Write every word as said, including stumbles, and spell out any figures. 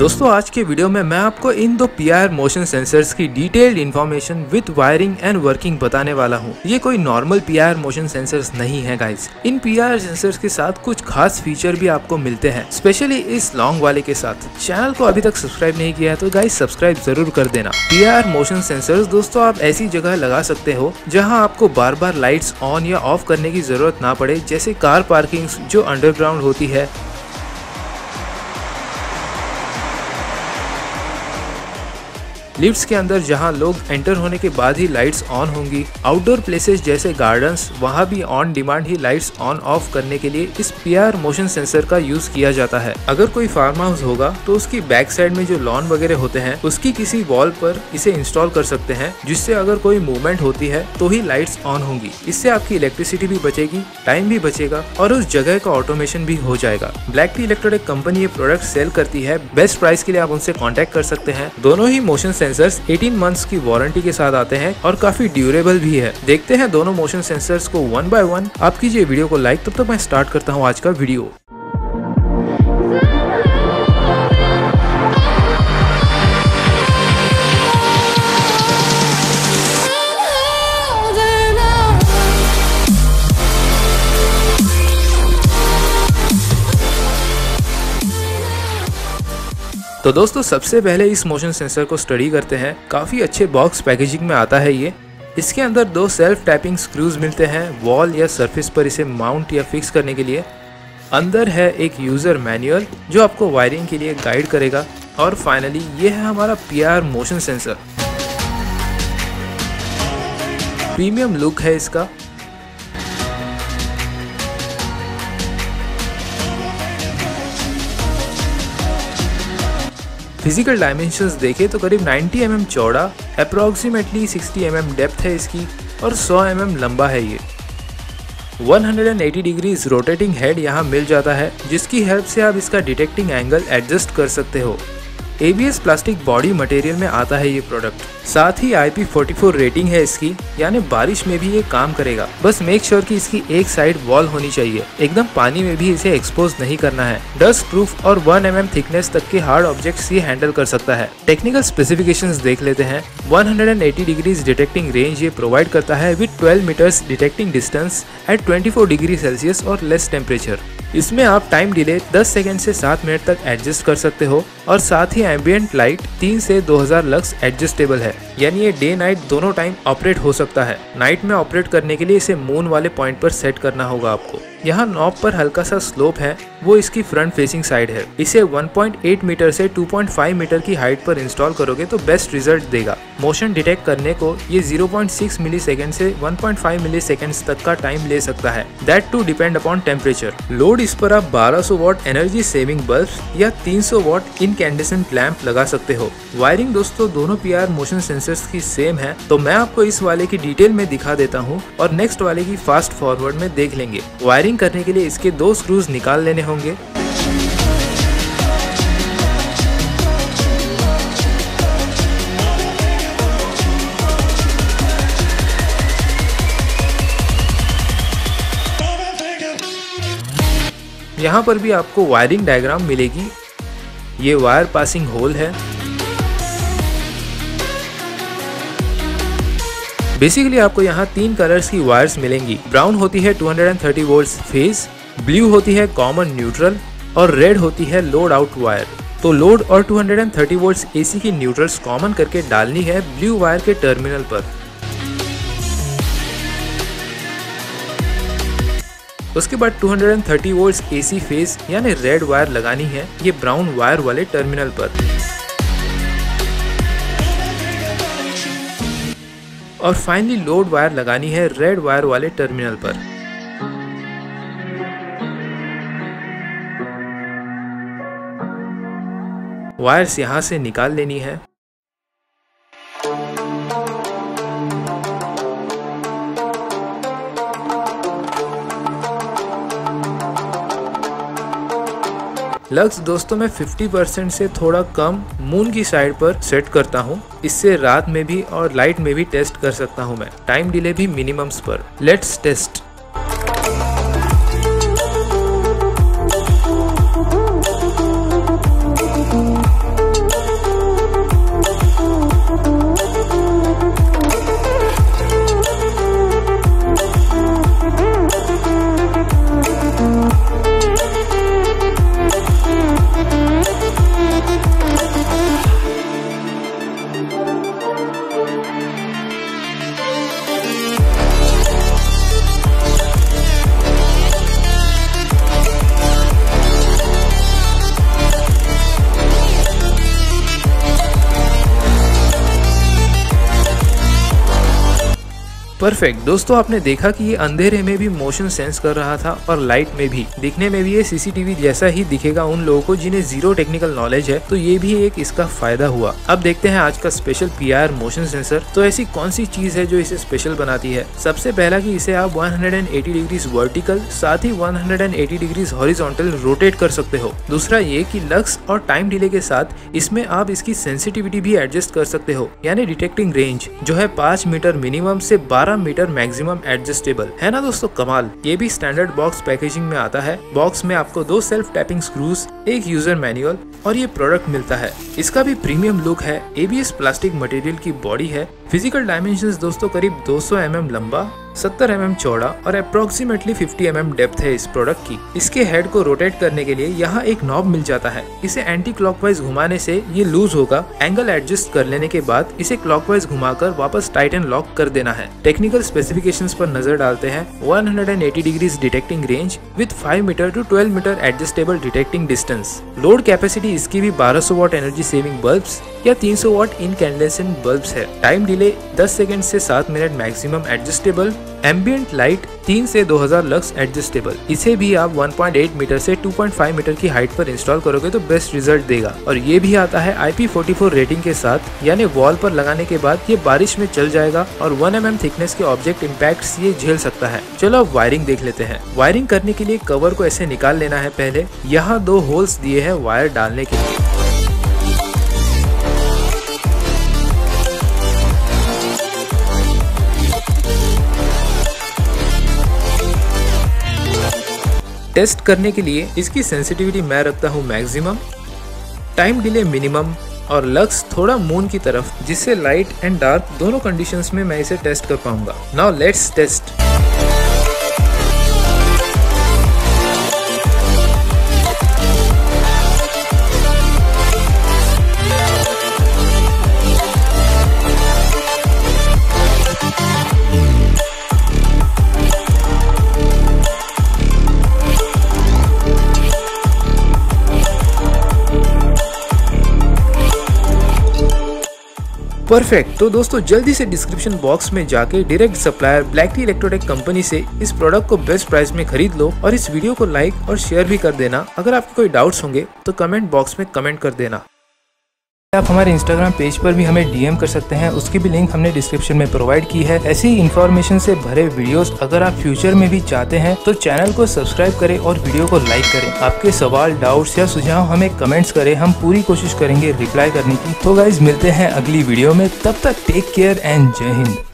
दोस्तों आज के वीडियो में मैं आपको इन दो P I R motion sensors की detailed information with wiring and working बताने वाला हूँ। ये कोई normal P I R motion sensors नहीं है गाइस। इन पी आई आर सेंसर्स के साथ कुछ खास फीचर भी आपको मिलते हैं, स्पेशली इस लॉन्ग वाले के साथ। चैनल को अभी तक सब्सक्राइब नहीं किया है तो गाइस सब्सक्राइब जरूर कर देना। P I R motion sensors दोस्तों आप ऐसी जगह लगा सकते हो जहाँ आपको बार बार लाइट्स ऑन या ऑफ करने की जरूरत ना पड़े, जैसे कार पार्किंग जो अंडरग्राउंड होती है, लिफ्ट्स के अंदर जहां लोग एंटर होने के बाद ही लाइट्स ऑन होंगी, आउटडोर प्लेसेस जैसे गार्डन्स वहां भी ऑन डिमांड ही लाइट्स ऑन ऑफ करने के लिए इस P I R motion sensor का यूज किया जाता है। अगर कोई फार्म हाउस होगा तो उसकी बैक साइड में जो लॉन वगैरह होते हैं उसकी किसी वॉल पर इसे इंस्टॉल कर सकते हैं, जिससे अगर कोई मूवमेंट होती है तो ही लाइट्स ऑन होंगी। इससे आपकी इलेक्ट्रिसिटी भी बचेगी, टाइम भी बचेगा और उस जगह का ऑटोमेशन भी हो जाएगा। ब्लैक टी इलेक्ट्रॉनिक कंपनी ये प्रोडक्ट सेल करती है। बेस्ट प्राइस के लिए आप उनसे कॉन्टेक्ट कर सकते हैं। दोनों ही मोशन सेंसर्स अठारह मंथ्स की वारंटी के साथ आते हैं और काफी ड्यूरेबल भी है। देखते हैं दोनों मोशन सेंसर्स को वन बाय वन। आप कीजिए वीडियो को लाइक, तब तक मैं स्टार्ट करता हूं आज का वीडियो। तो दोस्तों सबसे पहले इस मोशन सेंसर को स्टडी करते हैं। काफ़ी अच्छे बॉक्स पैकेजिंग में आता है ये। इसके अंदर दो सेल्फ टैपिंग स्क्रूज मिलते हैं वॉल या सरफेस पर इसे माउंट या फिक्स करने के लिए। अंदर है एक यूज़र मैनुअल जो आपको वायरिंग के लिए गाइड करेगा। और फाइनली ये है हमारा P I R motion sensor. Premium look है इसका। फिजिकल डायमेंशंस देखें तो करीब नब्बे एम एम चौड़ा, अप्रॉक्सीमेटली साठ एम एम डेप्थ है इसकी और सौ एम एम लंबा है ये। एक सौ अस्सी डिग्रीज रोटेटिंग हेड यहाँ मिल जाता है, जिसकी हेल्प से आप इसका डिटेक्टिंग एंगल एडजस्ट कर सकते हो। A B S plastic body material में आता है ये प्रोडक्ट। साथ ही I P forty four rating है इसकी, यानी बारिश में भी ये काम करेगा। बस मेक श्योर कि इसकी एक साइड वॉल होनी चाहिए, एकदम पानी में भी इसे एक्सपोज नहीं करना है। डस्ट प्रूफ और वन एम एम थिकनेस तक के हार्ड ऑब्जेक्ट्स ये हैंडल कर सकता है। टेक्निकल स्पेसिफिकेशंस देख लेते हैं। एक सौ अस्सी डिग्रीज डिटेक्टिंग रेंज ये प्रोवाइड करता है with twelve metres detecting distance at चौबीस डिग्री सेल्सियस और लेस टेम्परेचर। इसमें आप टाइम डिले दस सेकंड से सात मिनट तक एडजस्ट कर सकते हो और साथ ही एम्बिएंट लाइट तीन से दो हज़ार लक्स एडजस्टेबल है, यानी ये डे नाइट दोनों टाइम ऑपरेट हो सकता है। नाइट में ऑपरेट करने के लिए इसे मून वाले पॉइंट पर सेट करना होगा आपको। यहाँ नॉब पर हल्का सा स्लोप है, वो इसकी फ्रंट फेसिंग साइड है। इसे वन पॉइंट एट मीटर से टू पॉइंट फाइव मीटर की हाइट पर इंस्टॉल करोगे तो बेस्ट रिजल्ट देगा। मोशन डिटेक्ट करने को ये zero point six millisecond से one point five milliseconds तक का टाइम ले सकता है, that too depend upon temperature. Load इस पर आप बारह सौ वॉट एनर्जी सेविंग बल्ब या तीन सौ वॉट इनकैंडेसेंट लैंप लगा सकते हो। वायरिंग दोस्तों दोनों P I R motion sensors की सेम है, तो मैं आपको इस वाले की डिटेल में दिखा देता हूँ और नेक्स्ट वाले की फास्ट फॉरवर्ड में देख लेंगे। वायरिंग करने के लिए इसके दो स्क्रूज निकाल लेने होंगे। यहाँ पर भी आपको वायरिंग डायग्राम मिलेगी। ये वायर पासिंग होल है। बेसिकली आपको यहाँ तीन कलर्स की वायर्स मिलेंगी। ब्राउन होती है two thirty volts phase, blue होती है कॉमन न्यूट्रल और रेड होती है लोड आउट वायर। तो लोड और टू थर्टी वोल्ट्स एसी की न्यूट्रल्स कॉमन करके डालनी है ब्लू वायर के टर्मिनल पर। उसके बाद two thirty volts AC phase यानी रेड वायर लगानी है ये ब्राउन वायर वाले टर्मिनल पर। और फाइनली लोड वायर लगानी है रेड वायर वाले टर्मिनल पर। वायर्स यहां से निकाल लेनी है। लक्स दोस्तों मैं फिफ्टी परसेंट से थोड़ा कम मून की साइड पर सेट करता हूँ। इससे रात में भी और लाइट में भी टेस्ट कर सकता हूँ मैं। टाइम डिले भी मिनिमम्स पर। Let's test. परफेक्ट दोस्तों, आपने देखा कि ये अंधेरे में भी मोशन सेंस कर रहा था और लाइट में भी। दिखने में भी ये सीसीटीवी जैसा ही दिखेगा उन लोगों को जिन्हें जीरो टेक्निकल नॉलेज है, तो ये भी एक इसका फायदा हुआ। अब देखते हैं आज का स्पेशल पीआईआर मोशन सेंसर। तो ऐसी कौन सी चीज है जो इसे स्पेशल बनाती है? सबसे पहला कि इसे आप एक सौ अस्सी डिग्रीज वर्टिकल साथ ही एक सौ अस्सी डिग्रीज हॉरिजॉन्टल रोटेट कर सकते हो। दूसरा ये कि लक्स और टाइम डिले के साथ इसमें आप इसकी सेंसिटिविटी भी एडजस्ट कर सकते हो, यानी डिटेक्टिंग रेंज जो है पाँच मीटर मिनिमम से बारह मीटर मैक्सिमम एडजस्टेबल है ना दोस्तों, कमाल। ये भी स्टैंडर्ड बॉक्स पैकेजिंग में आता है। बॉक्स में आपको दो सेल्फ टैपिंग स्क्रूज, एक यूजर मैनुअल और ये प्रोडक्ट मिलता है। इसका भी प्रीमियम लुक है। एबीएस प्लास्टिक मटेरियल की बॉडी है। फिजिकल डायमेंशंस दोस्तों करीब दो सौ एम एम लंबा, सत्तर एम एम चौड़ा और अप्रोक्सीमेटली पचास एम एम डेप्थ है इस प्रोडक्ट की। इसके हेड को रोटेट करने के लिए यहाँ एक नॉब मिल जाता है। इसे एंटी क्लॉकवाइज घुमाने से ये लूज होगा। एंगल एडजस्ट कर लेने के बाद इसे क्लॉकवाइज घुमाकर वापस टाइट एंड लॉक कर देना है। टेक्निकल स्पेसिफिकेशंस पर नजर डालते हैं। एक सौ अस्सी degrees detecting range with five metre to twelve metre adjustable detecting distance. Load capacity इसकी भी बारह सौ वाट एनर्जी सेविंग बल्ब्स या तीन सौ वाट इनकैंडेसेंट बल्ब्स है। टाइम डिले दस सेकंड से सात minute maximum adjustable. Ambient light तीन से दो हज़ार लक्स एडजस्टेबल। इसे भी आप एक पॉइंट आठ मीटर से दो पॉइंट पाँच मीटर की हाइट पर इंस्टॉल करोगे तो बेस्ट रिजल्ट देगा। और ये भी आता है I P forty four rating के साथ, यानी वॉल पर लगाने के बाद ये बारिश में चल जाएगा और वन एम एम थिकनेस के ऑब्जेक्ट इम्पैक्ट ये झेल सकता है। चलो अब वायरिंग देख लेते हैं। वायरिंग करने के लिए कवर को ऐसे निकाल लेना है। पहले यहाँ दो होल्स दिए हैं वायर डालने के लिए। टेस्ट करने के लिए इसकी सेंसिटिविटी मैं रखता हूँ मैक्सिमम, टाइम डिले मिनिमम और लक्स थोड़ा मून की तरफ, जिससे लाइट एंड डार्क दोनों कंडीशंस में मैं इसे टेस्ट कर पाऊंगा। Now let's test. परफेक्ट। तो दोस्तों जल्दी से डिस्क्रिप्शन बॉक्स में जाके direct supplier black T Electrotech company से इस प्रोडक्ट को बेस्ट प्राइस में खरीद लो और इस वीडियो को लाइक और शेयर भी कर देना। अगर आपके कोई डाउट्स होंगे तो कमेंट बॉक्स में कमेंट कर देना। आप हमारे इंस्टाग्राम पेज पर भी हमें डीएम कर सकते हैं, उसकी भी लिंक हमने डिस्क्रिप्शन में प्रोवाइड की है। ऐसी इन्फॉर्मेशन से भरे वीडियोस अगर आप फ्यूचर में भी चाहते हैं तो चैनल को सब्सक्राइब करें और वीडियो को लाइक करें। आपके सवाल, डाउट्स या सुझाव हमें कमेंट्स करें, हम पूरी कोशिश करेंगे रिप्लाई करने की। तो गाइज मिलते हैं अगली वीडियो में, तब तक टेक केयर एंड जय हिंद।